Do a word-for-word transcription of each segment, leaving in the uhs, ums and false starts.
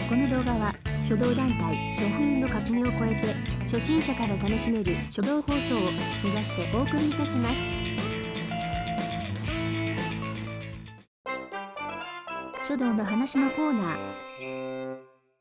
この動画は書道団体書風の垣根を越えて初心者から楽しめる書道放送を目指してお送りいたします。書道の話のコーナー。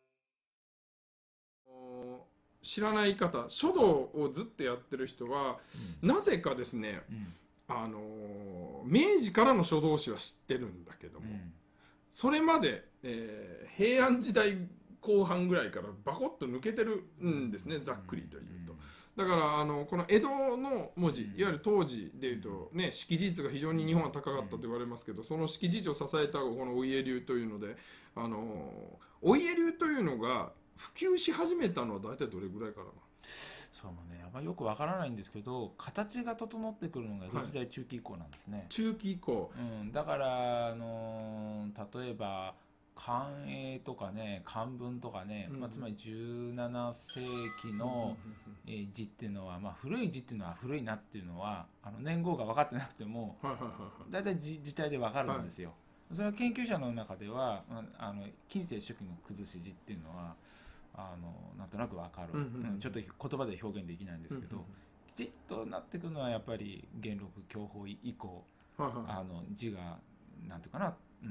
知らない方、書道をずっとやってる人は、うん、なぜかですね、うん、あの明治からの書道史は知ってるんだけども、うん、それまで、えー、平安時代後半ぐらいからバコッと抜けてるんですね、ざっくりというと。だからあのこの江戸の文字、いわゆる当時でいうとね、識字率が非常に日本は高かったと言われますけど、その識字率を支えたこのお家流というので、あのお家流というのが普及し始めたのは大体どれぐらいからな。 そうね、あんまりよくわからないんですけど、形が整ってくるのが江戸時代中期以降なんですね。はい、 中期以降、 うん、だからあの例えば漢英とかね、漢文とかね、うん、まあ、つまりじゅうななせいきの、うん、えー、字っていうのは、まあ、古い字っていうのは古いなっていうのはあの年号が分かってなくてもだいたい字自体で分かるんですよ。はい、それは研究者の中ではあの近世初期の崩し字っていうのはあのなんとなく分かる、うんうんうん、ちょっと言葉で表現できないんですけど、うんうん、きちっとなってくるのはやっぱり元禄享保以降、はいはい、あの字がなんていうかな、うん、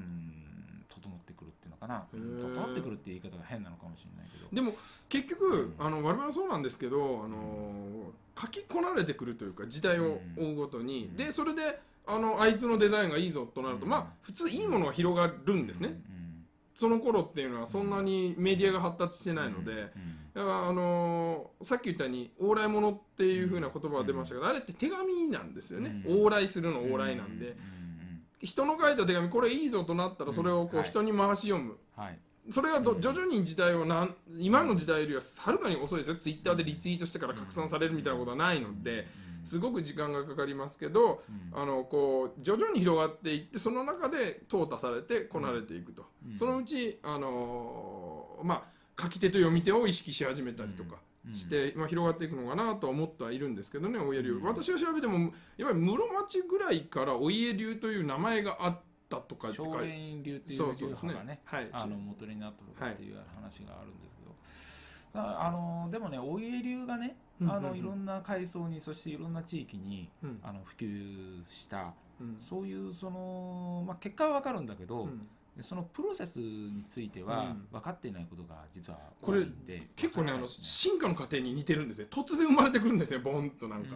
整ってくるっていうのかな、整ってくるっていう言い方が変なのかもしれないけど、 でも結局、うん、あの我々はそうなんですけど、あの書きこなれてくるというか時代を追うごとに、うん、でそれであのあいつのデザインがいいぞとなると、うん、まあ普通いいものが広がるんですね、うんうん、その頃っていうのはそんなにメディアが発達してないので、うんうん、だからあのー、さっき言ったように往来物っていう風な言葉が出ましたけど、うん、あれって手紙なんですよね、うん、往来するの往来なんで、うんうん、人の書いた手紙これいいぞとなったらそれをこう人に回し読む、はい、それがど徐々に時代をなん今の時代よりははるかに遅いですよ。ツイッターでリツイートしてから拡散されるみたいなことはないのですごく時間がかかりますけど、あのこう徐々に広がっていってその中で淘汰されてこなれていくと、そのうち、あのー、まあ書き手と読み手を意識し始めたりとかして、まあ、広がっていくのかなと思ってはいるんですけどね、お家流。私が調べてもやっぱり室町ぐらいからお家流という名前があってとか松陰流っていう流派がね、はい、あの元になったとかっていう話があるんですけど、はい、あのでもね、お家流がね、あのいろんな階層に、そしていろんな地域に、うん、あの普及した、うん、そういうその、まあ、結果は分かるんだけど、うん、そのプロセスについては分かっていないことが実は多いんで、 これ結構ね、あの進化の過程に似てるんですね。突然生まれてくるんですね、ボンとなんか。 うん、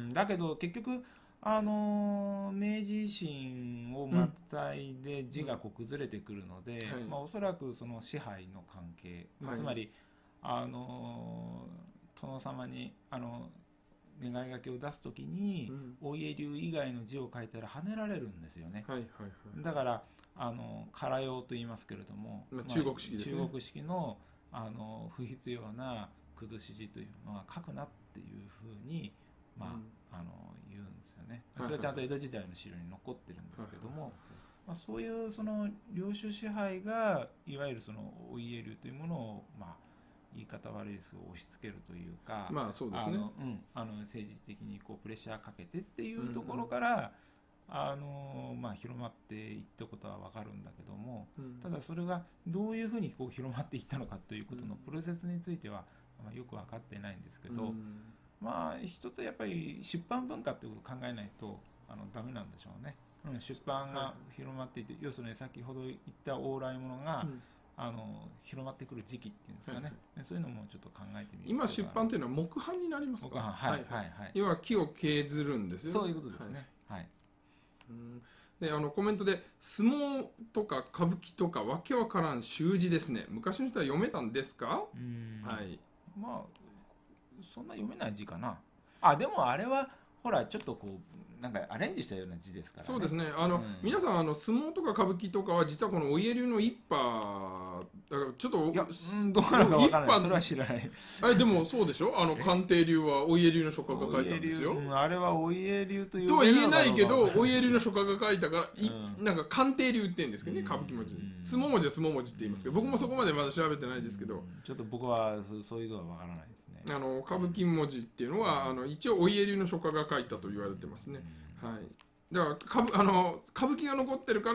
だけど結局あのー、明治維新をまたいで字がこう崩れてくるので、うん、まあ、おそらくその支配の関係、はい、つまり、あのー、殿様にあの願い書きを出すときに、うん、お家流以外の字を書いたら跳ねられるんですよね、はいはいはい、だからあの唐用と言いますけれども、 まあ、中国式ですね、 中国式の、あの不必要な崩し字というのは書くなっていうふうに、まあ、うん、あの言うんですよね。それはちゃんと江戸時代の資料に残ってるんですけども、まあ、そういうその領主支配がいわゆるそのお家流というものを、まあ、言い方悪いですけど押し付けるというか、 まあそうですね、 あの、うん、あの政治的にこうプレッシャーかけてっていうところから、うん、あのまあ、広まっていったことは分かるんだけども、うん、ただそれがどういうふうにこう広まっていったのかということのプロセスについては、まあ、よく分かってないんですけど、うん、まあ一つやっぱり出版文化っていうことを考えないとあのダメなんでしょうね、うん、出版が広まっていて、はい、要するに先ほど言った往来ものが、うん、あの広まってくる時期っていうんですかね、はい、そういうのもちょっと考えてみる。今出版というのは木版になりますか？ 木版、はいはいはい、 要は木を削るんですよね。 そういうことですね、はい、はい、 うん、であのコメントで相撲とか歌舞伎とかわけわからん習字ですね、昔の人は読めたんですか？ うん、はい、まあそんな読めない字かなあ。でもあれはほらちょっとこうなんかアレンジしたような字ですからね。 そうですね、あの、うん、皆さんあの相撲とか歌舞伎とかは実はこのお家流の一派だからちょっと、 いや、うん、どうなのか分からない、それは知らない。 あれでもそうでしょ、あの鑑定流はお家流の書家が書いたんですよ。 うん、あれはお家流というとは言えないけどお家流の書家が書いたから、うん、なんか鑑定流って言うんですけどね、歌舞伎文字、うん、相撲文字は相撲文字って言いますけど、僕もそこまでまだ調べてないですけど、うん、 ちょっと僕はそういうのは分からないですね。 あの歌舞伎文字っていうのは、うん、あの一応お家流の書家が書いたと言われてますね、うん、はい、だからかぶあの歌舞伎が残ってるから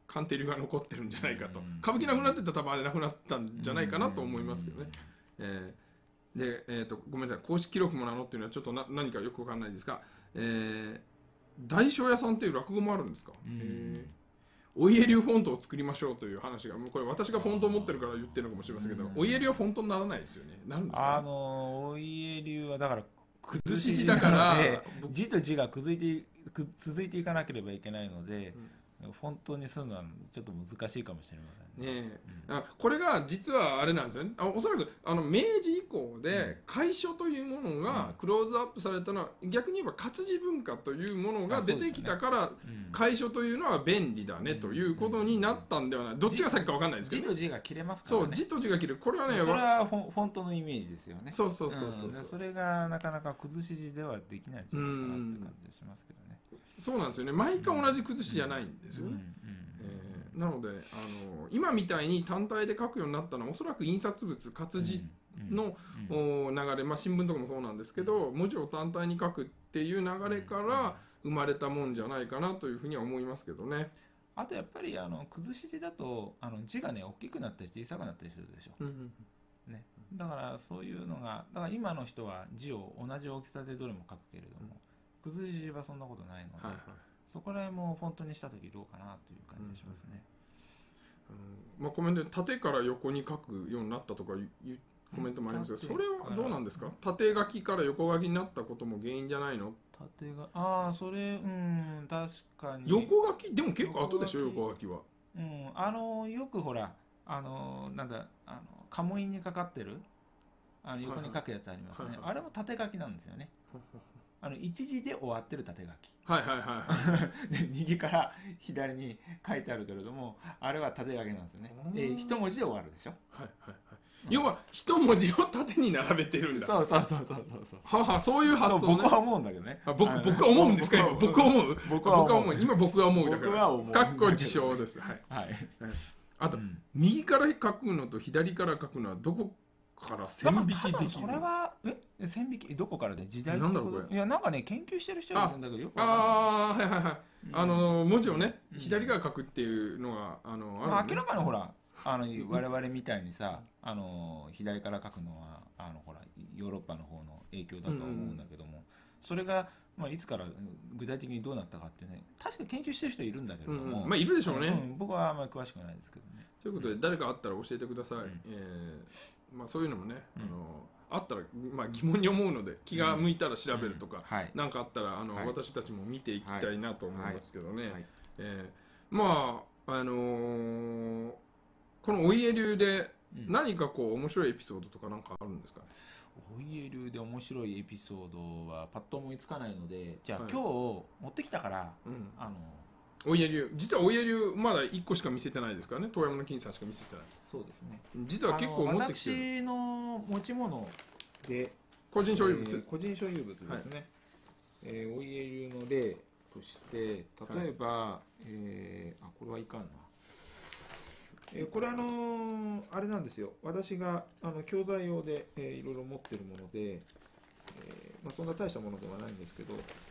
鑑定流が残ってるんじゃないかと、 うん歌舞伎なくなってたら多分あれなくなったんじゃないかなと思いますけどね、えーで、えー、とごめんなさい、公式記録も名乗っていうのはちょっとな何かよくわかんないですが、えー、大正屋さんっていう落語もあるんですか、 うんえーお家流フォントを作りましょうという話が、もうこれ私がフォントを持ってるから言ってるのかもしれませんけど、 うんお家流はフォントにならないですよね。なるんですか、 あのお家流はだから崩し字だからで僕字と字が続いてく続いていかなければいけないので、フォントにするのはちょっと難しいかもしれませんね。 ねえ、あこれが実はあれなんですよね。あおそらくあの明治以降で楷書というものがクローズアップされたのは、逆に言えば活字文化というものが出てきたから、 うん楷書というのは便利だねということになったんではない。どっちが先か分かんないですけど、 字と字が切れますからね。 そう字と字が切る、これはね、 それわはフォンフォントのイメージですよね。 そうそうそうそううんそう、 それがなかなか崩し字ではできないんじゃないかなって感じがしますけどね。 そうなんですよね。毎回同じ崩しじゃないんですよね。 うんうんえーなのであの今みたいに単体で書くようになったのは、おそらく印刷物活字の、 うんお流れ、まあ、新聞とかもそうなんですけど、文字を単体に書くっていう流れから生まれたもんじゃないかなというふうには思いますけどね。 あとやっぱりあの崩し字だとあの字がね大きくなったり小さくなったりするでしょ、 うんね、だからそういうのがだから今の人は字を同じ大きさでどれも書くけれども、崩し字はそんなことないので、 はいはい、 そこら辺もフォントにした時どうかなという感じがしますね。 あのまあ、コメントで縦から横に書くようになったとかいういうコメントもありますけど、それはどうなんですか。縦書きから横書きになったことも原因じゃないの。 縦がああそれうん確かに横書きでも結構後でしょ、 横書き横書きは。 うんあのよくほらあのなんだあのカモ印にかかってるあの横に書くやつありますね、 はいはいあれも縦書きなんですよね。あの一字で終わってる縦書きはいはいはいはいで右から左に書いてあるけれども、あれは縦書きなんですよね。 うんで一文字で終わるでしょ。 はいはいはい。要は一文字を縦に並べてるんだ。 そうそうそうそうそうそう。 はは、そういう発想ね。 僕は思うんだけどね。 あ僕あの僕は思うんですか今。僕は思う。 僕は思う。 今僕は思うだから。 僕は思うかっこ自称です。はい。 はい。 あと、 うん右から書くのと左から書くのはどこから線引きできるの。 それはえ線引きどこからで時代ってなんだろうこれいやなんかね研究してる人がいるんだけどよくわかんない。 ああはいはいはい。 うんあの文字をね、 うん左から書くっていうのがあのあるのねまあ明らかにほらあの我々みたいにさあの左から書くのはあのほらヨーロッパの方の影響だとは思うんだけども、それが、まあ、いつから具体的にどうなったかっていうね確か研究してる人いるんだけれども、 うんうんまあいるでしょうね。 うん僕はあんまり詳しくないですけどね。 ということで誰かあったら教えてください。 んえーまあそういうのもね、 うんあのあったらまあ疑問に思うので気が向いたら調べるとか。 はいなんかあったらあの、 はい私たちも見ていきたいなと思いますけどね、 はいえーまああのーこのお家流でうん何かこう面白いエピソードとかなんかあるんですかね。 お家流で面白いエピソードはパッと思いつかないのでじゃあ、 はい今日持ってきたからうん、 あのお家流実はお家流まだいっこしか見せてないですからね。遠山の金さんしか見せてない。 そうですね実は結構持ってきてる私の持ち物で個人所有物、 えー個人所有物ですね、えーお家流の例として例えば、えーあこれはいかんな、えーこれあのーあれなんですよ私があの教材用で、えーいろいろ持ってるもので、えーまあ、そんな大したものではないんですけど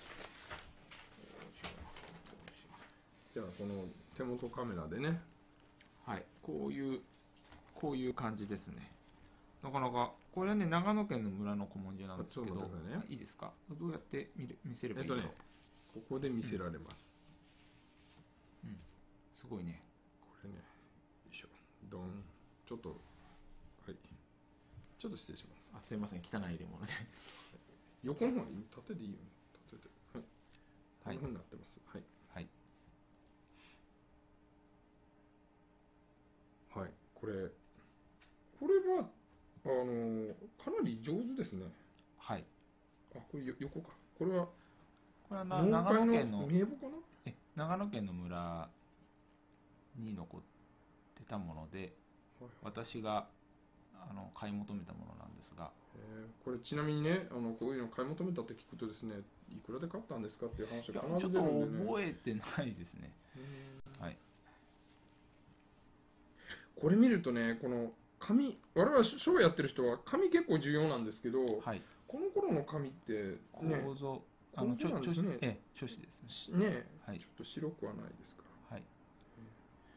じゃあこの手元カメラでね。 はいこういうこういう感じですね。なかなかこれはね長野県の村の古文書なんですけど、 ちょっと待ってくださいねいいですかどうやって見る見せればえっといいの、 ねここで見せられます、 すごいねこれねよいしょドンちょっとはいちょっと失礼します。 あすいません汚い入れ物で横の方がいい縦でいいよね。縦ではいこんはいな風になってますはいはいはい、これこれはあのかなり上手ですね。 はいあこれよ横か。これはこれはな農長会の野県の名簿かな。 え長野県の村に残ってたものではい私があの買い求めたものなんですがえーこれちなみにねあのこういうの買い求めたって聞くとですねいくらで買ったんですかっていう話いやが必ずちょっと出るんでね。 覚えてないですねはいこれ見るとねこの紙我々ショーやってる人は紙結構重要なんですけど、 はいこの頃の紙ってね構造あの構造なんですねちょちょええ書紙ですねしねはいちょっと白くはないですかはい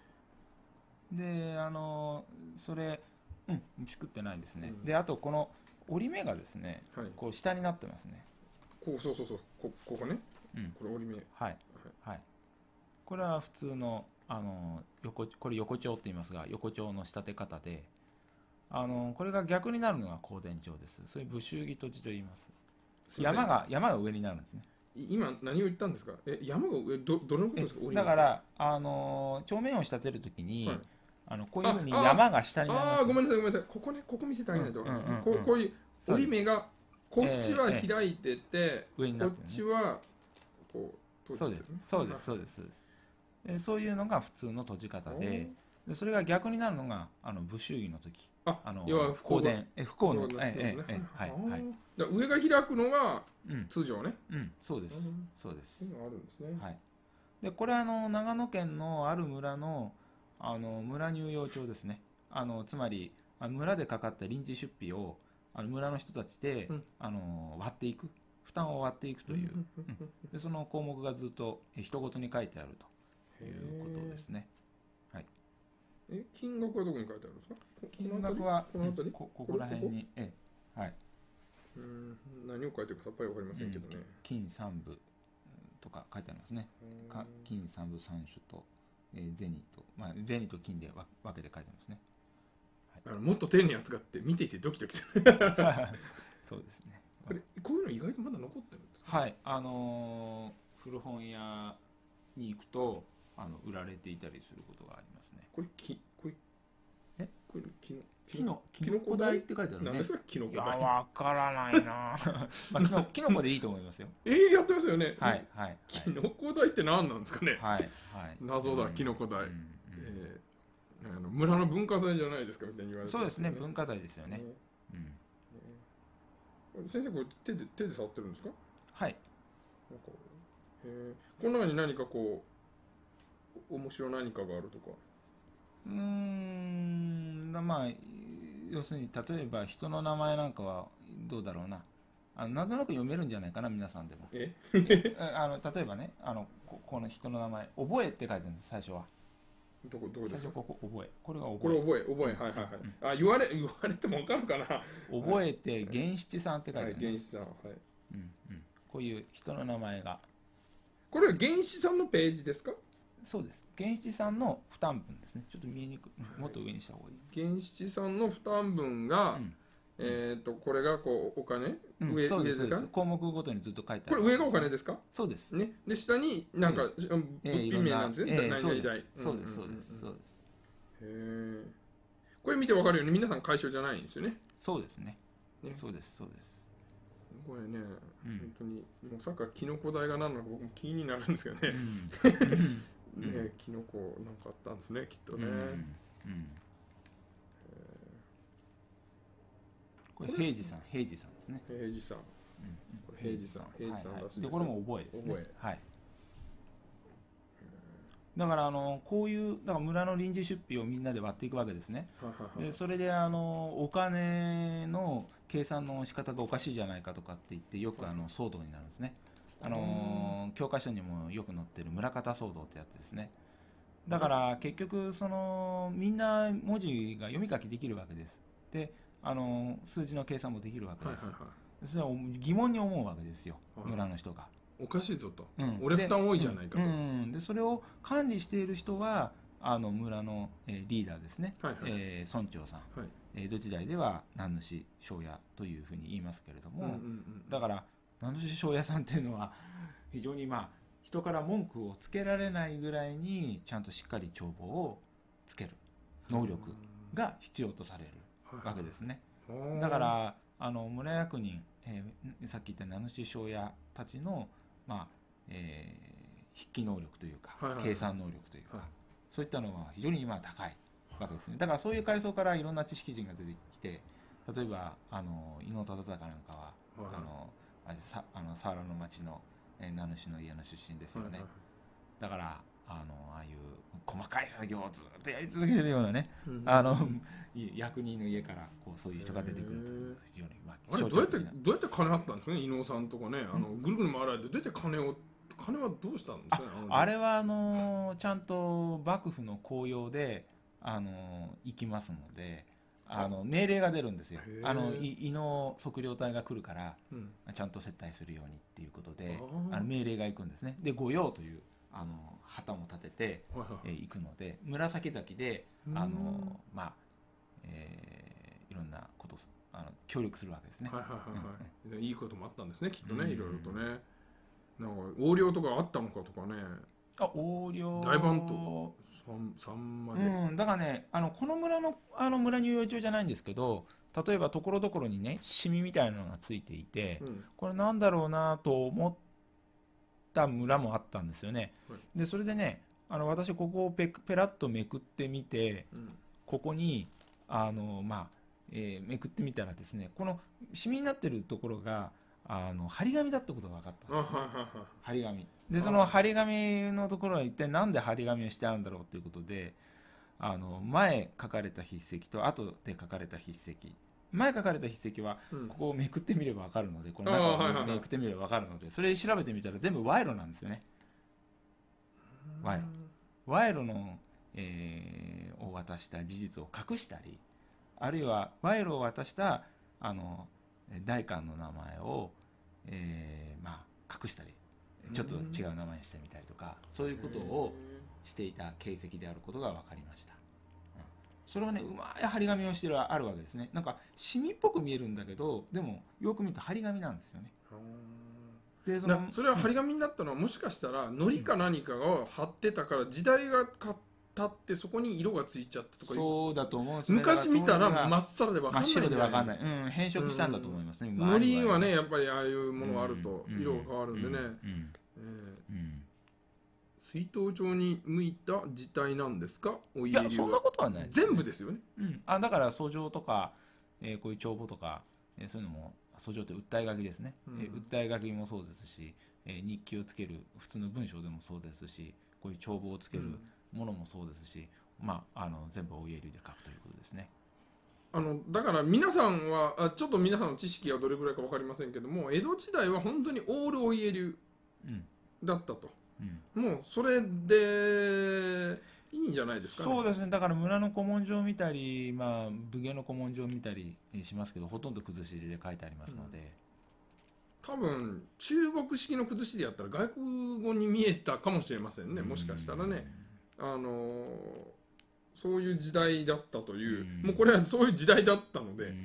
であのそれうんピクってないですね、 うんであとこの折り目がですね、 はい、 こう下になってますね。 こうそうそうそうこここね、 うんこれ折り目、 はいはいこれは普通のあの横これ横丁って言いますが横丁の仕立て方で、あのこれが逆になるのが光電丁です。それ武州木とじと言います。 すいません山が山が上になるんですね。 今何を言ったんですか。え山が上どどれのことですか。折り目だからあの丁面を仕立てるときに、 はいあのこういうふうにああ山が下になります。 ああごめんなさいごめんなさい、ここねここ見せてあげないと、 うんうんうんうんこうこういう折り目がこっちはええ開いてて、 上になってるねこっちはこう閉じてるね。 そうですそうですそうですそうですえそういうのが普通の閉じ方で、でそれが逆になるのがあの武州儀の時、 ああの要は不幸光電え不幸のそうだええそうだねええはいあーはいだから上が開くのがうん通常ね。 うんそうですうんそうですそういうのがあるんですね。 はいでこれはあの長野県のある村のあの村入用帳ですね。あのつまりあの村でかかった臨時出費をあの村の人たちで、 うんあの割っていく負担を割っていくという、 うんうんうんでその項目がずっとえ人ごとに書いてあるということですね。 え金額はどこに書いてあるんですか。こ金額はこの辺りうんこここら辺にええはいうーん何を書いてるかさっぱりわかりませんけどね。 金三部とか書いてありますね。か金三部三種と、えー、銭と、まあ、銭と金でわ分けて書いてますね。 あのもっと丁寧に扱って見ていてドキドキする。 そうですね。 これこういうの意外とまだ残ってるんですか。 はい、あのー古本屋に行くとあの売られていたりすることがありますね。 これきこれえこれきのきのききのこ台って書いてあるね。 何ですかきのこいや台。 わからないな。まあきのきのこでいいと思いますよ。 えー、やってますよね。 はいはいきのこ台って何なんですかね。 はいはい。 謎だうんきのこ台。 うんうんえーあの村の文化財じゃないですかみたいに言われてそうですねますよ文化財ですよね。 ねうんこれ先生これ手で手で触ってるんですか。 はい。 なんかえー、この中に何かこう面白い何かがあるとか。 うーんなまあ要するに例えば人の名前なんかはどうだろうな。あのなんとなく読めるんじゃないかな皆さんでも。 えあの例えばねあのここの人の名前覚えって書いてあるんです最初は。 どこどこですか。 最初ここ覚えこれが覚えこれ覚え覚えはいはいはい。あ言われ言われてもわかるかな。 覚えて源七さんって書いてあはいる、ね原始さんはい。 うんうん、こういう人の名前がこれは原始さんのページですか。 そうです源七さんの負担分ですね。ちょっと見えにくいもっと上にした方がいい、 原始さんの負担分が、 うんえっ、とこれがこうお金、 うん、 上そうですそう上ですか。 です項目ごとにずっと書いてあるこれ上がお金ですか。 そうですねで下になんかそう物えーいろ品んな名なんですね。 えー何々代。 そうですそうですんんんそうですへえ。これ見てわかるように皆さん解消じゃないんですよね。 そうですねねそうですそうですこれね、 うん本当にもうさっきからキノコ代が何なのか僕も気になるんですけどね。 うんねキノコなんかあったんですねきっとね。 うんうんこれ平治さん平治さんですね、 平治さん。 うんこれ平治さん平治さんはいはいらしいですよでこれも覚えですね覚えはいだからあのこういうだから村の臨時出費をみんなで割っていくわけですね。 はいはいはいでそれであのお金の計算の仕方がおかしいじゃないかとかって言ってよくあの騒動になるんですね。あの教科書にもよく載ってる村方騒動ってやつですね。だから結局そのみんな文字が読み書きできるわけです。であの数字の計算もできるわけです。 はいはいはいそれは疑問に思うわけですよはい村の人が。 おかしいぞと、 うん俺負担多いじゃないかと、 で,、うんうんでそれを管理している人はあの村の、えーリーダーですね、 はいはいえー村長さん、 はい江戸時代では名主庄屋というふうに言いますけれども、 うんうんうんだから名主庄屋さんっていうのは非常にまあ人から文句をつけられないぐらいにちゃんとしっかり帳簿をつける能力が必要とされるわけですね。 はいだからあの村役人、えーさっき言った名主庄屋たちの、まあえー筆記能力というか、 はいはいはい計算能力というか、 はいそういったのは非常に今高いわけですね。だからそういう階層からいろんな知識人が出てきて、例えばあの伊能忠敬なんかは、 はいあのあれさあの佐原の町の、えー名主の家の出身ですよね。 はいはいだからあのああいう細かい作業をずっとやり続けるようなね、 うんあの役人の家からこうそういう人が出てくるという非常にまああれどうやって象徴的などうやって金あったんですかね伊能さんとかねあのぐるぐる回られてどうやって金を金はどうしたんですかねのあれはあのーちゃんと幕府の公用であの行きますので、あの命令が出るんですよ。あの胃の測量隊が来るから、うん、ちゃんと接待するようにっていうことであの命令が行くんですね。で御用というあの旗も立てて、えー、行くので紫崎であの、まあえー、いろんなことあの協力するわけですね。 はいはいはいはい、いいこともあったんですねきっとね、いろいろとね。なんか横領とかあったのかとかね。 あ、横領大番頭さんまで、 うん、だからねあのこの村のあの村入養場じゃないんですけど、例えばところどころにねシミみたいなのがついていて、うん、これなんだろうなと思った村もあったんですよね、はい、でそれでねあの私ここをペペラッとめくってみて、うん、ここにあの、まあえー、めくってみたらですね、このシミになってるところがあの張り紙だったことが分かったんです、ね、張り紙で、その張り紙のところは一体なんで張り紙をしてあるんだろうということで、あの前書かれた筆跡と後で書かれた筆跡、前書かれた筆跡はここをめくってみれば分かるので、うん、この中をめくってみれば分かるので、それ調べてみたら全部賄賂なんですよね。賄賂賄賂の、えー、を渡した事実を隠したり、あるいは賄賂を渡したあの代官の名前を、えーまあ、隠したりちょっと違う名前にしてみたりとか、そういうことをしていた形跡であることが分かりました、うん、それはねうまい張り紙をしてあるわけですね。なんかシミっぽく見えるんだけど、でもよく見ると張り紙なんですよね。 で そ, それは張り紙になったのは、もしかしたら糊か何かが貼ってたから時代が経ってそこに色がついちゃったとか、 そうだと思うんですね。 昔見たら真っさらで分かんないんじゃないですか。真っ白で分かんない、 うん、変色したんだと思いますね。 糊はねやっぱりああいうものがあると色が変わるんでね、水筒状に向いた字体なんですか、お家流は。 いやそんなことはないです、ね、 全部ですよね、 うん、あだから訴状とか、えー、こういう帳簿とか、えー、そういうのも訴状って訴え書きですね、うん、えー、訴え書きもそうですし、えー、日記をつける普通の文章でもそうですし、こういう帳簿をつけるものもそうですし、うん、まあ、あの全部お家流で書くということですね。 あのだから皆さんはあちょっと皆さんの知識はどれぐらいか分かりませんけども、江戸時代は本当にオールお家流だったと、うん、もうそれでいいんじゃないですかね。 そうですね。だから村の古文書を見たり、まあ、武芸の古文書を見たりしますけど、ほとんど崩し字で書いてありますので、 うん、多分中国式の崩しでやったら外国語に見えたかもしれませんね、もしかしたらね、あのーそういう時代だったという、うん、もうこれはそういう時代だったので、うん、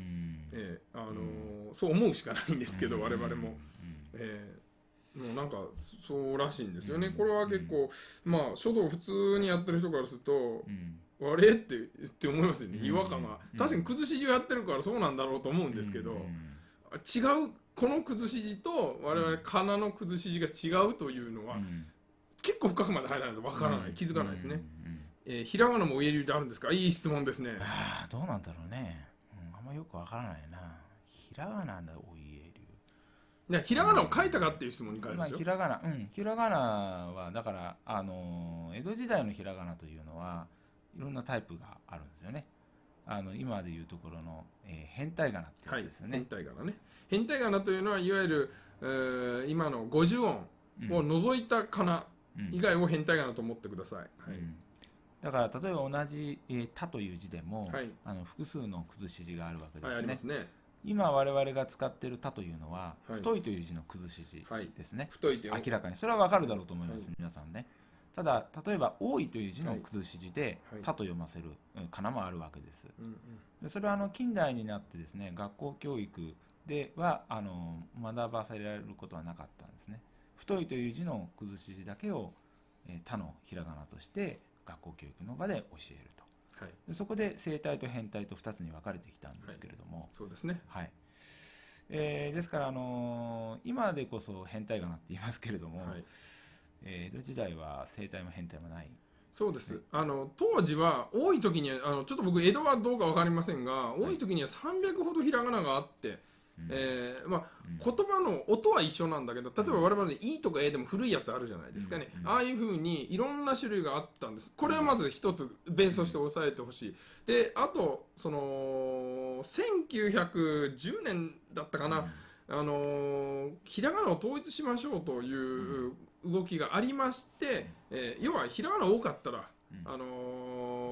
えーあのーうん、そう思うしかないんですけど、うん、我々も、うんえー、もうなんかそうらしいんですよね、うん、これは結構、まあ書道普通にやってる人からすると、うん、あれって、って思いますよね、違和感が、うん、確かに崩し字をやってるからそうなんだろうと思うんですけど、うん、違うこの崩し字と我々仮名の崩し字が違うというのは、うん、結構深くまで入らないとわからない、うん、気づかないですね、うんうんえー、ひらがなもお家流であるんですか。いい質問ですね。 ああどうなんだろうね、うん、あんまよくわからないな。ひらがなだお家流、ね、ひらがなを書いたかっていう質問に書いてるんですよ、 まあ、ひらがなうんひらがなはだからあのー、江戸時代のひらがなというのはいろんなタイプがあるんですよね。あの今でいうところの、えー、変体仮名ってやつですね、 はい、変体仮名ね。変体仮名というのはいわゆる、えー、今のごじゅう音を除いた仮名以外を変体仮名と思ってください、はいうんだから例えば同じ「えー、た」という字でも、はい、あの複数の崩し字があるわけですね。はい、ありますね。今我々が使っている「た」というのは、はい、太いという字の崩し字ですね、はい、 太いという明らかにそれは分かるだろうと思います、はい、皆さんね。ただ例えば「多い」という字の崩し字で「た」と読ませる仮名もあるわけです、はい、でそれはあの近代になってですね学校教育ではあの学ばせられることはなかったんですね。太いという字の崩し字だけを「えー、た」のひらがなとして学校教育の場で教えると、はい、でそこで正体と変体とふたつに分かれてきたんですけれども、はい、 そうですね、 はいえー、ですから、あのー、今でこそ変体仮名って言いますけれども、はいえー、江戸時代は正体も変体もない、 そうです、ね、あの当時は多い時にあのちょっと僕江戸はどうか分かりませんが、はい、多い時にはさんびゃくほどひらがながあってうんえーまあうん、言葉の音は一緒なんだけど、例えば我々で「い」とか「え」でも古いやつあるじゃないですかね、うんうん、ああいう風にいろんな種類があったんです。これはまず一つベースとして押さえてほしい。であとそのせんきゅうひゃくじゅうねんだったかな、うん、あのー、ひらがなを統一しましょうという動きがありまして、えー、要はひらがな多かったら、うんあのー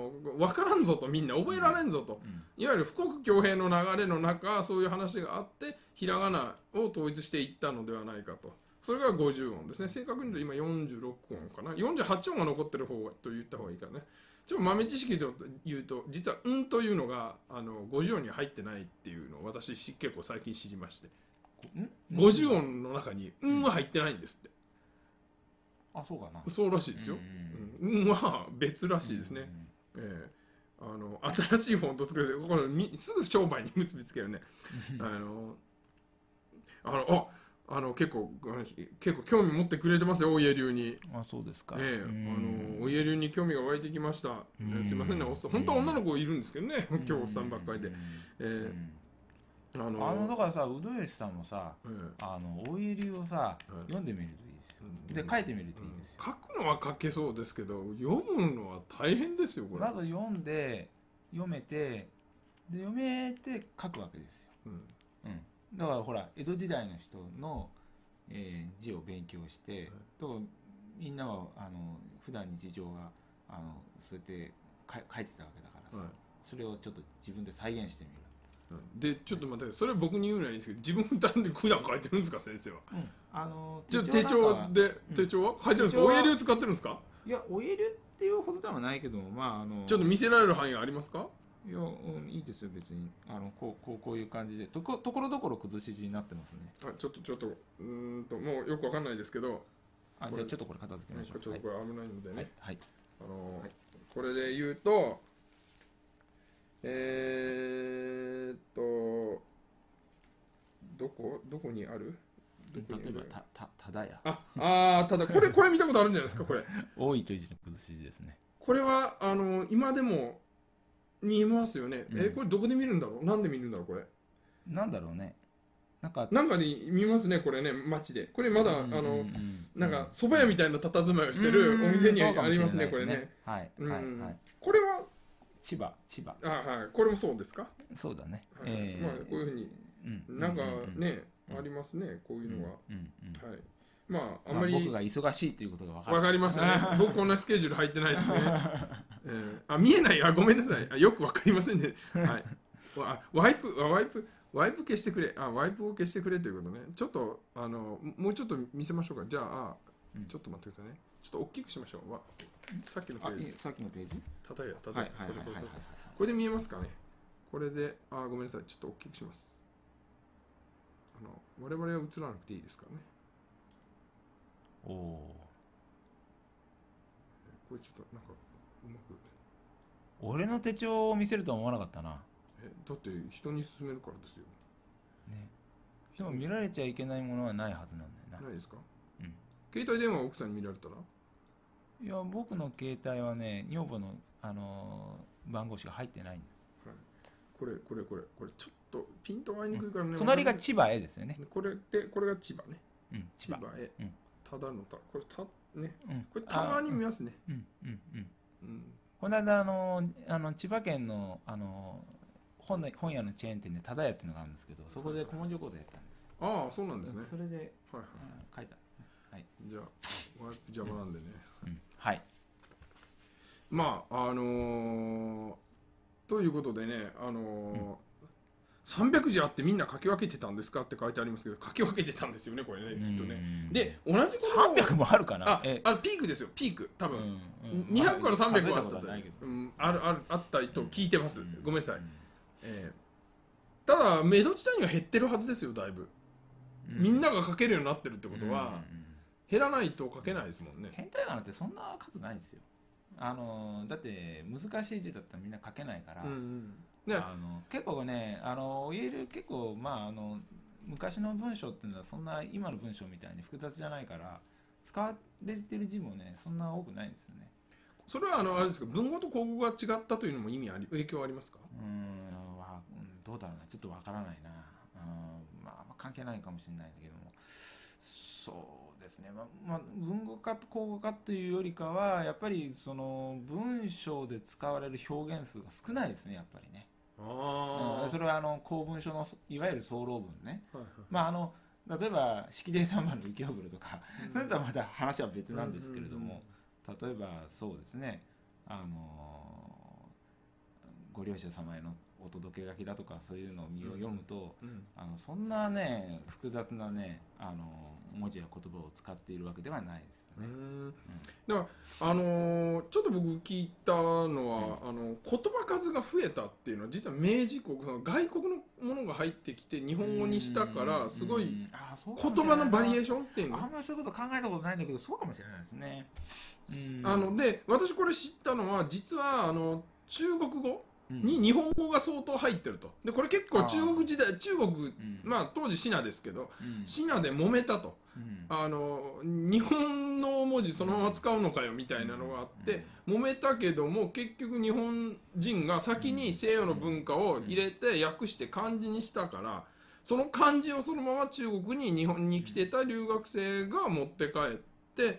の分からんぞと、みんな覚えられんぞと、 うん、 いわゆる富国強兵の流れの中、そういう話があってひらがなを統一していったのではないかと。それがごじゅう音ですね。正確に言うと今よんじゅうろく音かな、よんじゅうはち音が残ってる方と言った方がいいからね。ちょっと豆知識で言うと、実は「ん」というのがあのごじゅう音に入ってないっていうのを私結構最近知りまして、ごじゅう音の中に「ん」は入ってないんですって。 あ、そうかな。 そうらしいですよ。「ん」うん、は別らしいですね。うんうん、えー、あの新しいフォント作る、これすぐ商売に結びつけるね。あのあのああの結構結構興味持ってくれてますよ、お家流に。 あ、そうですか。 ええ、あのお家流に興味が湧いてきました。えすいませんね、本当は女の子いるんですけどね、今日おっさんばっかりで。えー、あのあのだからさ、うどよしさんもさ、 ええ、 あのお家流をさ、読んでみるといいですよ。で書いてみるといいですよ。 書くのは書けそうですけど、読むのは大変ですよこれ。 まず読んで読めて、で読めて書くわけですよ。うん、うん、だからほら江戸時代の人のえー、字を勉強して、はい、とみんなはあの普段日常があのそうやってか書いてたわけだからさ、はい、それをちょっと自分で再現してみる。 でちょっと待って、それは僕に言うのはいいんですけど、自分単で普段書いてるんですか先生は。 うん、あのじゃあ手帳で、手帳は書いてるんですか、お家流使ってるんですか。 いや、お家流っていうほどではないけども、まああのちょっと見せられる範囲ありますか。 いや、うん、いいですよ別に。あのこうこうこういう感じでとこところどころ崩し字になってますね。 あ、ちょっとちょっとうーんともうよくわかんないですけど、 あ、じゃあちょっとこれ片付けましょう。 ちょっとこれ危ないのでね。はい。 はい、 あのーはい、これで言うと、えー、っとどこどこにある？どこにある？ 例えばたたただや。 ああただこれこれ見たことあるんじゃないですかこれ。 多いという字の崩し字ですね。 これはあの今でも見えますよね、うん、えこれどこで見るんだろう、なんで見るんだろうこれ、 なんだろうね、 なんかなんかで見ますねこれね、街でこれまだ、うんうんうん、あのなんか蕎麦屋みたいな佇まいをしてるお店にありますね、これね、 はい、うん、はい、はい、 これは千葉千葉、 あ、はい、これもそうですか。 そうだね、 はい、えー、まあこういうふうに、うん、なんかね、うん、ありますねこういうのは、うんうんうん、はい、まああんまり、まあ、僕が忙しいということが分かる。 分かりましたね。僕こんなスケジュール入ってないですね。えー、あ見えない、あごめんなさい、あよく分かりませんね。はい。あワイプワイプワイプ消してくれ、あワイプを消してくれということね。ちょっとあのもうちょっと見せましょうか。じゃあ、うん、ちょっと待ってくださいね。ちょっと大きくしましょう。わさっきのページ。 さっきのページ。 ただやただや。これで見えますかね。これであごめんなさい、ちょっと大きくします。あの我々は映らなくていいですからね。 おお。 これちょっとなんかうまく。 俺の手帳を見せるとは思わなかったな。 えだって人に勧めるからですよ。 ね。でも見られちゃいけないものはないはずなんだよな。 ないですか。 うん。 携帯電話を奥さんに見られたら。 いや僕の携帯はね女房のあのー、番号しか入ってないんだ。 はい。これこれこれこれちょっとピント合いにくいからね。うん、 隣が千葉へですよね。 これでこれが千葉ね。 うん、千葉へ。 うん。 ただのたこれたね、 うん、 これたまに見ますね。 うんうんうんうん。この間あのあの千葉県のあの 本, 本屋のチェーン店でただやっていうのがあるんですけど、そこで古文書講座やったんです。 ああそうなんですね。 それで、はいはい、 書いたんですね。はい。 じゃあワイプ邪魔なんでね。 うんうん、はい。 まああのー、ということでねあのーうんさんびゃくじあってみんな書き分けてたんですかって書いてありますけど、書き分けてたんですよねこれねきっとね。で同じことさんびゃくもあるかな。 ああピークですよピーク多分、うんうん、にひゃくからさんびゃくはあったと、うん、あるあるあったと聞いてます、うん、ごめんなさい、うんえー、ただ江戸時代には減ってるはずですよだいぶ、うん、みんなが書けるようになってるってことは、うんうん、減らないと書けないですもんね。 変態仮名ってそんな数ないんですよ。あのだって難しい字だったらみんな書けないから、うんうんね、あの結構ねあの言える結構まああの昔の文章っていうのはそんな今の文章みたいに複雑じゃないから使われてる字もねそんな多くないんですよね。 それはあのあれですか、文語と口語が違ったというのも意味あり影響ありますか。 うーんわどうだろうなちょっとわからないな。うん、まあ、関係ないかもしれないんだけどもそうですね、ままあ、文語化と口語化というよりかはやっぱりその文章で使われる表現数が少ないですねやっぱりね。あ、うん、それはあの公文書のいわゆる総論文ね、はいはい、まああの例えば式典三番の浮世風呂とか、うん、それとはまた話は別なんですけれども、うんうんうん、例えばそうですねあのご両親様へのお届け書きだとかそういうのを読むと、 うん、 あのそんなね複雑なねあの文字や言葉を使っているわけではないですよね。 うんうん、 だからあのー、ちょっと僕聞いたのは、うん、あの言葉数が増えたっていうのは実は明治国その外国のものが入ってきて日本語にしたからすごい言葉のバリエーションっていうのあんまりそういうこと考えたことないんだけどそうかもしれないですね。 うん、あので私これ知ったのは実はあの中国語に日本語が相当入ってると。でこれ結構中国時代中国、うん、まあ当時シナですけど、うん、シナで揉めたと、うん、あの日本の文字そのまま使うのかよみたいなのがあって、うん、揉めたけども結局日本人が先に西洋の文化を入れて訳して漢字にしたからその漢字をそのまま中国に日本に来てた留学生が持って帰って、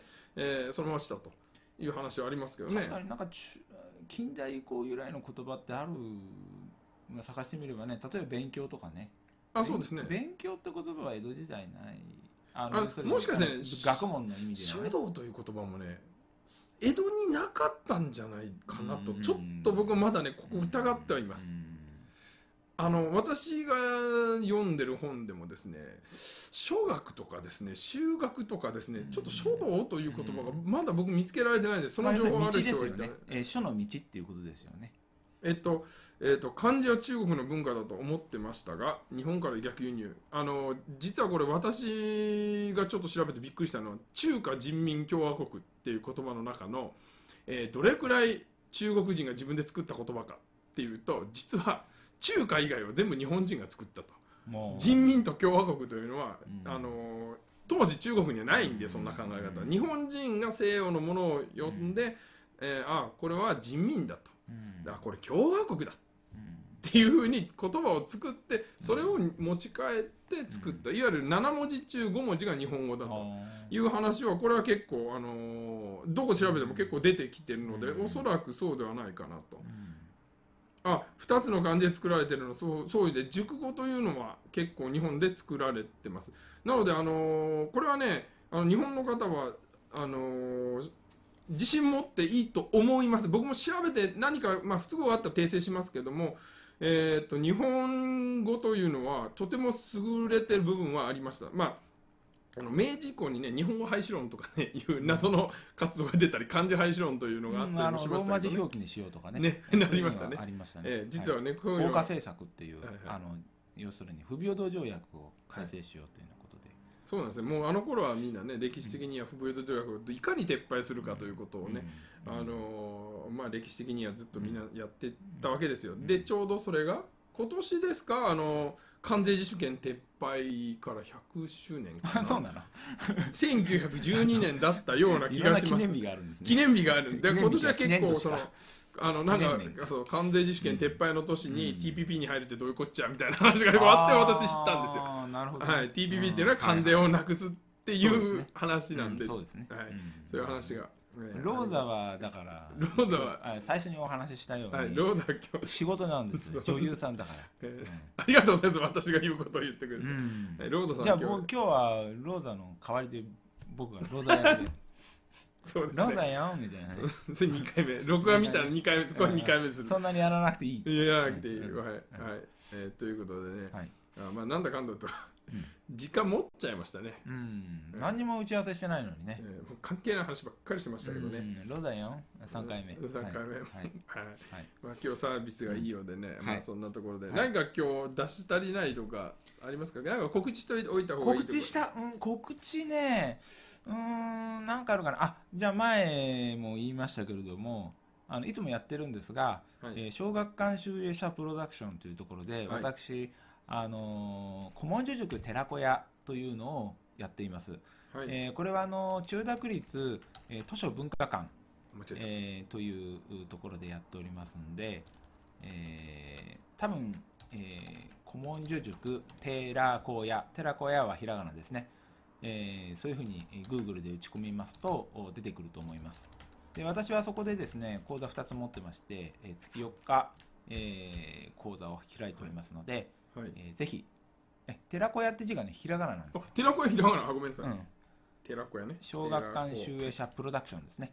えー、そのまましたという話はありますけどね。 確かになんか近代以降由来の言葉ってある、まあ、探してみればね、例えば勉強とかね。 あ、そうですね。 勉強って言葉は江戸時代ない。 あのあもしかして、ね、 学問の意味で、ね、 書道という言葉もね江戸になかったんじゃないかなとちょっと僕はまだねここ疑ってはいます。あの私が読んでる本でもですね書学とかですね修学とかですねちょっと書道という言葉がまだ僕見つけられてないんでその情報がある人がいたら、 ねえー、書の道っていうことですよね。 えっとえっと漢字は中国の文化だと思ってましたが日本から逆輸入あの実はこれ私がちょっと調べてびっくりしたのは中華人民共和国っていう言葉の中の、えー、どれくらい中国人が自分で作った言葉かっていうと実は中華以外は全部日本人が作ったと。人民と共和国というのは、うん、あの当時中国にはないんでそんな考え方、うん、日本人が西洋のものを呼んで、うんえー、あこれは人民だと、うん、だこれ共和国だっていうふうに言葉を作ってそれを持ち帰って作った、うん、いわゆるなな文字中ご文字が日本語だという話はこれは結構、あのどこ調べても結構出てきてるので、うん、おそらくそうではないかなと。うんあふたつの漢字で作られているのはそうそうで熟語というのは結構日本で作られてます。なので、あのー、これはねあの日本の方はあのー、自信持っていいと思います。僕も調べて何か、まあ、不都合があったら訂正しますけども、えー、と日本語というのはとても優れてる部分はありました。まああの明治以降にね日本語廃止論とかねいう謎の活動が出たり漢字廃止論というのがあったりもしましたけど、ねうん、ローマ字表記にしようとかねねなりましたね。 ありましたね、 えー、実はね、はい、 こういう法化政策っていう、はいはい、あの要するに不平等条約を改正しようというようなことで、はい、 そうなんですよ。もうあの頃はみんなね歴史的には不平等条約をいかに撤廃するかということをね、うんうん、あのー、まあ歴史的にはずっとみんなやってたわけですよ。でちょうどそれが今年ですかあのー関税自主権撤廃からひゃくしゅうねんかなそうなのせんきゅうひゃくじゅうにねんだったような気がします。記念日があるんですね。 記念日があるんで今年は結構そのあのなんかそう関税自主権撤廃の年に ティーピーピー に入るってどういうこっちゃみたいな話があって私知ったんですよ。 あなるほど、ねはい、ティーピーピー っていうのは関税をなくすっていう話なんで、 そうですね。 はい、そういう話が。 ローザはだからローザは最初にお話ししたように、 はい、ローザは今日仕事なんですよ。女優さんだから、 えーうん、ありがとうございます。私が言うことを言ってくれて、うんはい、ローザさんじゃあもう今日はローザの代わりで僕がローザ役でそうですね。 ローザよみたいなね。 それにかいめ録画見たらにかいめこれにかいめする。 そんなにやらなくていい。 やらなくていい、うん、はい、はいえー、ということでね、はい、あまあなんだかんだと時間持っちゃいましたね。 うん、えー、何にも打ち合わせしてないのにね、 えー、関係ない話ばっかりしてましたけどね。 うん、ローザよさんかいめさんかいめ、はいはいはいまあ、今日サービスがいいようでね、うん、まあそんなところで、はい、何か今日出し足りないとかありますか。なんか告知しておいた方がいいとか。 告知した、うん、告知ねうーんなんかあるかなあじゃあ前も言いましたけれどもあのいつもやってるんですが、はいえー、小学館集英社プロダクションというところで、はい、私あの古文書塾寺子屋というのをやっています、はいえー、これはあの千代田区立、えー、図書文化館、えー、というところでやっておりますので、えー、多分、えー、古文書塾寺子屋寺子屋はひらがなですね、えー、そういうふうに Google で打ち込みますと出てくると思います。で私はそこでですね講座ふたつ持ってまして、えー、月よっか、えー、講座を開いておりますので、はいえー、ぜひえ寺子屋って字がねひらがななんですよ。 寺子屋ひらがなあごめんなさい、うん、寺子屋ね小学館集英社プロダクションですね、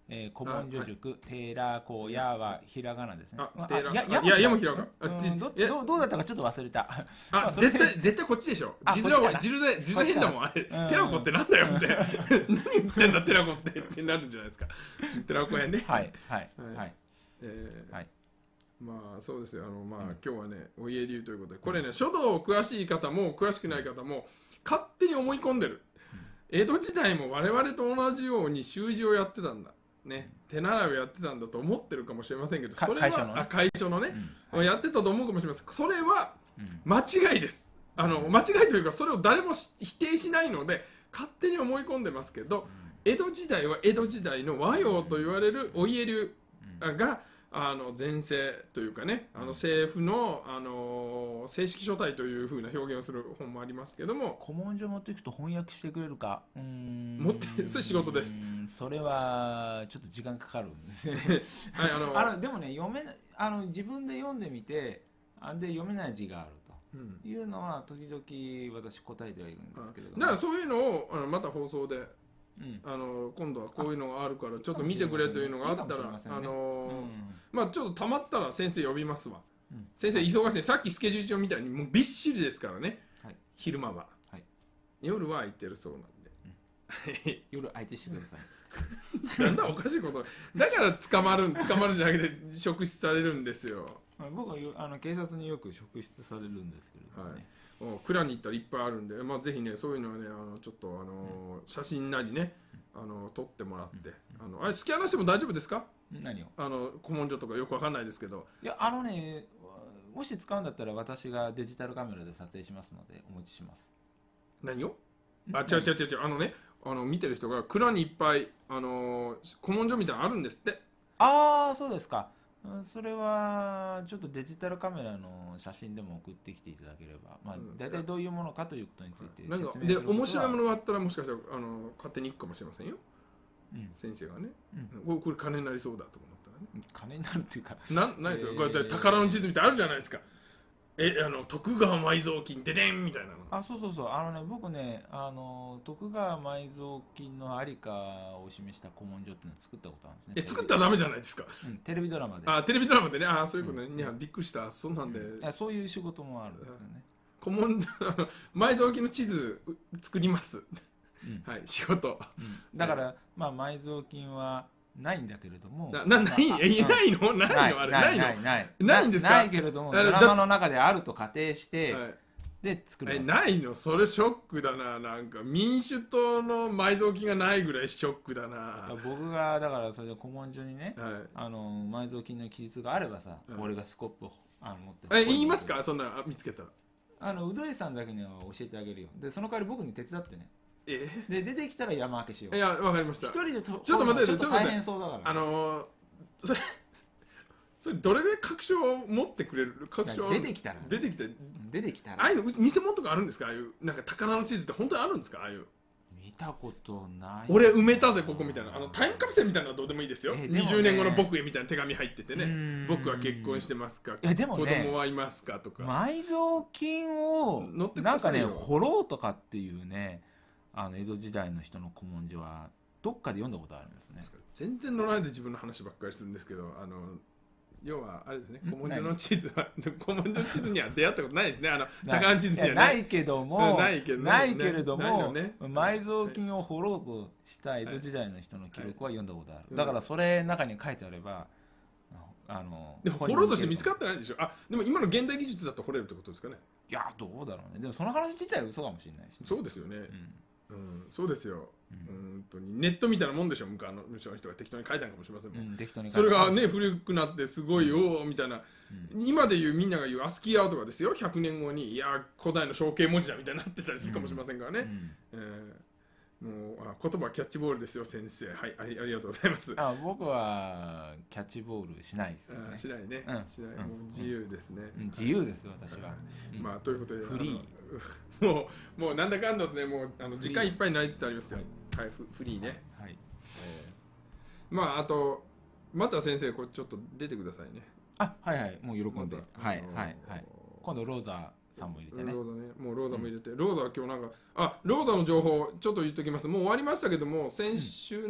えー、古文書塾、寺子屋はひらがなですね。 あ、寺いや、 いや、やもひらがうんな。 どっちどうどうだったかちょっと忘れた。まあ、 あそれで絶対、絶対こっちでしょ。 あ字面は、 こっちかな字面で、字面変だもん、あれ。 うん寺子ってなんだよって。何言ってんだ、寺子ってってなるんじゃないですか。寺子屋ね。 はいはいはいはいえーはい。 まあそうですよ。あのまあ、 うん今日はねお家流ということで、これね書道詳しい方も詳しくない方も勝手に思い込んでる。江戸時代も我々と同じように習字をやってたんだね、手習いをやってたんだと思ってるかもしれませんけど、 かそれは楷書のねあ楷書のね、 うんはいやってたと思うかもしれません。それはうん間違いです。あの間違いというかそれを誰もし否定しないので勝手に思い込んでますけど、江戸時代は江戸時代の和洋と言われるお家流があの前世というかね、あの政府の、あの正式書体というふうな表現をする本もありますけども、 古文書持っていくと翻訳してくれるか、うーん持ってそれ仕事です。 それはちょっと時間かかるんですね。 はい、あのあのでもね、読めない、あの自分で読んでみて、あで読めない字があるうんというのは時々私答えてはいるんですけれども、 だからそういうのをあのまた放送で、 うんあの今度はこういうのがあるからちょっと見てくれというのがあったら、 いいかもしれませんねあのうんまあちょっとたまったら先生呼びますわ。 うん先生忙しい。さっきスケジュール帳みたいにもうびっしりですからね、 はい昼間は、 はい夜は空いてるそうなんで、 夜相手してください。 なんだおかしいことだから捕まるん捕まるんじゃなくて職質されるんですよ。 僕はよあの警察によく職質されるんですけれどもね、 はいもう蔵に行ったらいっぱいあるんで、まあ、ぜひねそういうのはねあのちょっとあの、写真なりねあの撮ってもらって、あのあれスキャンしても大丈夫ですか？ 何をあの古文書とかよくわかんないですけど、 いやあのね、もし使うんだったら私がデジタルカメラで撮影しますのでお持ちします。 何をあ違う違う違う違うあのねあの見てる人が蔵にいっぱいあの古文書みたいなのあるんですって。 ああそうですか。うんそれはちょっとデジタルカメラの写真でも送ってきていただければ、まあうん大体どういうものかということについてなんか説明するでことは面白いものがあったらもしかしたらあの勝手に行くかもしれませんよ、 うん先生がね、 うんこれこれ金になりそうだと思ったらね。 金になるっていうかなんないですよ、 えーこうやって宝の地図みたいなのあるじゃないですか。えあの徳川埋蔵金ででんみたいなの。 あそうそうそうあのね僕ねあの徳川埋蔵金のありかを示した古文書っていうのを作ったことあるんですね。 え作ったらダメじゃないですか。 うんテレビドラマで。 あテレビドラマでね、あそういうことね、 うんいやびっくりした、そんなんで、 いやそういう仕事もあるんですよね。 古文書あの埋蔵金の地図う作ります。 うんはい仕事。 うんだから、まあ埋蔵金はないんだけれども、 ななないまあえいないのないないのあれないのないないないんですかないけれどもあのドラマの中であると仮定して、 はいで作るえわけ。 ないのそれショックだな。なんか民主党の埋蔵金がないぐらいショックだな。 僕がだからそれで古文書にね、 はいあの埋蔵金の記述があればさ、 うん俺がスコップをあの持ってえ言いますかそんなあ見つけたら。 あのうどいさんだけには教えてあげるよ。でその代わり僕に手伝ってね。 えで出てきたら山分けしよう。 いやわかりました。 一人でとちょっと待ってちょっとちょっと待って大変そうだから、 あのー、それそれどれぐらい確証を持ってくれる確証いや出てきたら出てきて出てきたらああいうの偽物とかあるんですか？ああいうなんか宝の地図って本当にあるんですか？ああいう見たことない。 俺埋めたぜここみたいなあのタイムカプセルみたいなのはどうでもいいですよ、 えでもねにじゅうねんごの僕へみたいな手紙入っててねうーん僕は結婚してますか、 いやでもね子供はいますかとか、 埋蔵金を乗ってくなんかねださいよ掘ろうとかっていうねあの江戸時代の人の古文書はどっかで読んだことあるんですね。 全然乗らないで自分の話ばっかりするんですけど、あの要はあれですね、 ん古文書の地図は古文書の地図には出会ったことないですね。あのない宝の地図にはねいやないけどもうんないけどねないけれどないも、 のね埋蔵金を掘ろうとした江戸時代の人の記録は読んだことある、 はいだからそれ中に書いてあればあのでも掘ろうとして見つかっってないんでしょ。あでも今の現代技術だと掘れるってことですかね。 いやどうだろうね。でもその話自体は嘘かもしれないし、 そうですよね、 うんうんそうですよ、 う本当にネットみたいなもんでしょ。昔の昔の人が適当に書いたのかもしれませんもん、 うん、適当に書そいてあるれがね古くなってすごいおおみたいな、今で言うみんなが言うアスキーアウトがですよひゃくねんごにいや古代の象形文字だみたいになってたりするかもしれませんからね、 うんえーもうあ言葉はキャッチボールですよ先生。はいありありがとうございます。 あ僕はキャッチボールしないですよねあしないね、 うんしない、 うんもう自由ですね、 うん自由です私は、うんまあということでフリーもうもうなんだかんだとねもうあのフリー時間いっぱいになりつつありますよ。はい、フフリーね。 はい、 えーまああとまた先生これちょっと出てくださいね。 あはいはいもう喜んで、 またはいあのーはいはい今度ローザさんも入れてねローザね、もうローザも入れて、ローザは今日なんか、あローザの情報ちょっと言っときます。もう終わりましたけども、先週の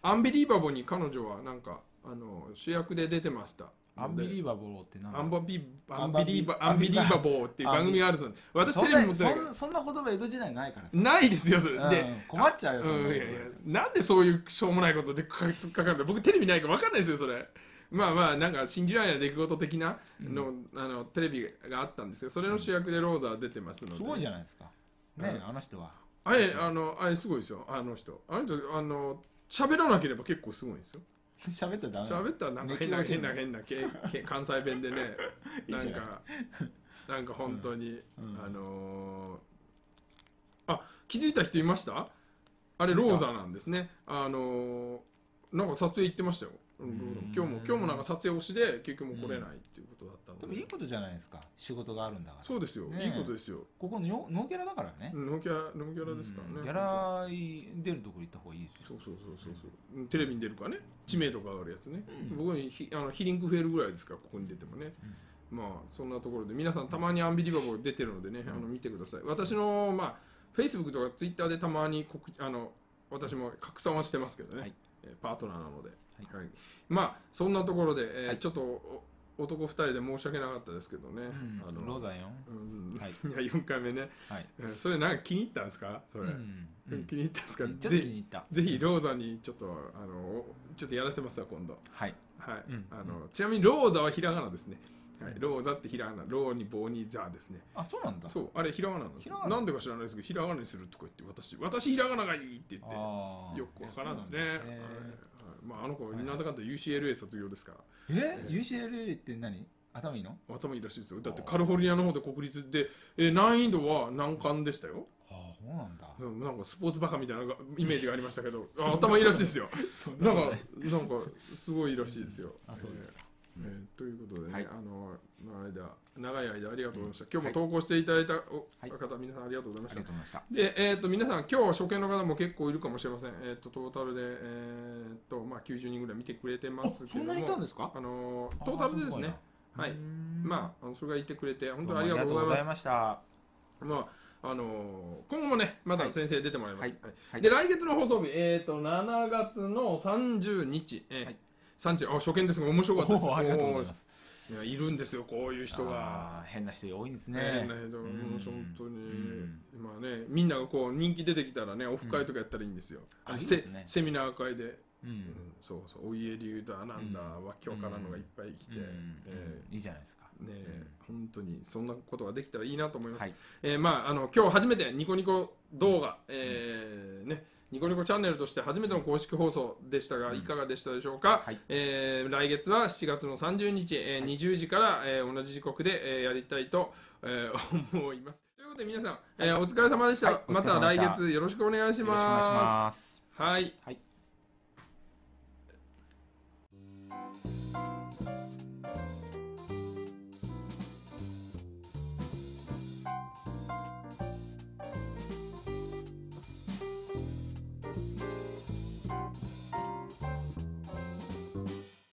アンビリーバボーに彼女はなんかあの主役で出てました。 アンビリーバボーってなんだアンバビアンビリーバアンビリーバボーっていう番組があるそうです。私テレビ持ってないから。 そんな言葉江戸時代ないからさ。 ないですよそれ。で、 困っちゃうよ。 うん、いやいやなんでそういうしょうもないことでかかるんだ。僕テレビないから分かんないですよそれ。まあまあなんか信じられない出来事的なの、うん、あのテレビがあったんですよ。それの主役でローザー出てますので。 すごいじゃないですか。ね、あの人は。 あれあのあれすごいですよあの人。あの人あの喋らなければ結構すごいんですよ。 喋ったらダメ。 喋ったらなんか変な変な変な関西弁でね、なんかなんか本当に、うん、あのー、あ気づいた人いました？あれローザなんですね。あのー、なんか撮影行ってましたよ。今日も今日もなんか撮影推しで結局も来れないっていうことだったので。 でもいいことじゃないですか。仕事があるんだから。 そうですよ。ね、いいことですよ。 ここノーギャラだからね。 ノーギャラノーギャラですからね。 ギャラ出るところ行った方がいいですよ。 そうそうそうそうそう。テレビに出るかね。知名度が上がるやつね。うん、僕にひあのヒリンク増えるぐらいですからここに出てもね。うん、まあそんなところで皆さんたまにアンビリバボー出てるのでね、うん、あの見てください。私のまあ Facebook とか Twitter でたまに告あの私も拡散はしてますけどね。はい、パートナーなので。はいはい、まあそんなところで、えーはい、ちょっと男ふたりで申し訳なかったですけどね、 うん、あのローザンよ、 うんはい、いやよんかいめね、はい、それなんか気に入ったんですかそれ、うんうん、気に入ったんですか、 ちょっと気に入った。 ぜひローザにちょっとあのちょっとやらせますわ今度。はい、はいうん、あのちなみにローザはひらがなですね。はい、ローザってひらがな、ローに棒にザですね。 あ、そうなんだ。 そう、あれひらがななんですよ。なんでか知らないですけど、ひらがなにするとか言って、私、私ひらがながいいって言って、よくわからんですね。まあ、あの子、なんだかんだ ユーシーエルエー 卒業ですから。 えー、ユーシーエルエー って何？頭いいの？ 頭いいらしいですよ。だってカリフォルニアの方で国立で、えー、難易度は難関でしたよ。 ああ、そうなんだ。 そうなんかスポーツバカみたいなイメージがありましたけど、頭いいらしいですよ。なんか、なんかすごいらしいですよ。あ、そうですか。えー、ということでね、はい、あの間長い間ありがとうございました。今日も投稿していただいた方、はい、皆さんありがとうございました。で、えー、と皆さん今日初見の方も結構いるかもしれません。えー、とトータルで、えーとまあ、きゅうじゅうにんぐらい見てくれてますけども、 そんなにいたんですか？ あのトータルでですね、はい、まあそれがいてくれて本当にありがとうございました。まああの今後もねまた先生出てもらいます。はいはい、で来月の放送日、えー、としちがつのさんじゅうにち、えーはいさんじゅうあ初見ですが面白かったです。 ありがとうございます。 いやいるんですよこういう人が。 変な人多いんですね。 変な人、うん、本当にまあねみんながこう人気出てきたらねオフ会とかやったらいいんですよ。うん、あセ, ね、セミナー会で、うんうん、そうそうお家流だなんだ、うん、わけわからんのがいっぱい来て、うんえー、いいじゃないですか。 ね、うん、本当にそんなことができたらいいなと思います。はい、えー、まああの今日初めてニコニコ動画、えー、ね。ニコニコチャンネルとして初めての公式放送でしたが、いかがでしたでしょうか。はいえー、来月はしちがつのさんじゅうにち、えー、にじゅうじから、えー、同じ時刻で、えー、やりたいと、えー、思います。ということで皆さん、えー、お疲れ様でした。はい、また来月よろしくお願いします。 よろしくお願いします。 はい。 はい